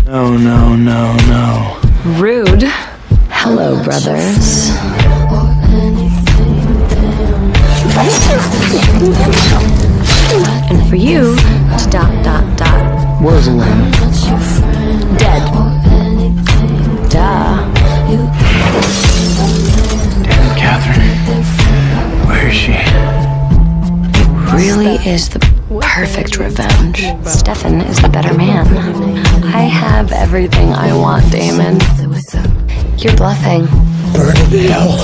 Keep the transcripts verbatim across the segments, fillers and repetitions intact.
No, no, no, no. Rude. Hello, brothers. And for you to dot, dot, dot. Where's Elaine? Dead. Duh. Damn, Catherine. Where is she? Really is the perfect revenge. Stefan is the better man. I have everything I want, Damon. You're bluffing. Burn in hell.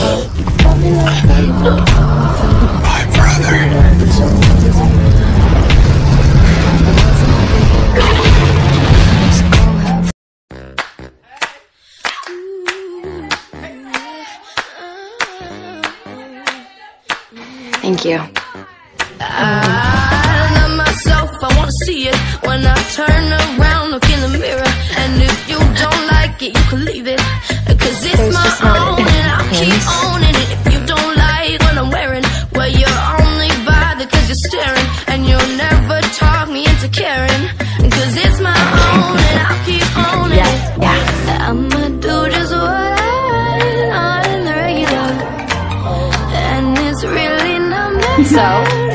My brother. Thank you. I love myself, I wanna see it. When I turn around, look in the mirror. And if you don't like it, you can leave it. Cause it's There's my just not own and I'll keep enough owning it. If you don't like what I'm wearing, well, you're only bothered cause you're staring. And you'll never talk me into caring. Cause it's my own and I'll keep owning Yeah, it. yeah. I'ma do just what I want on the regular. And it's really not my So?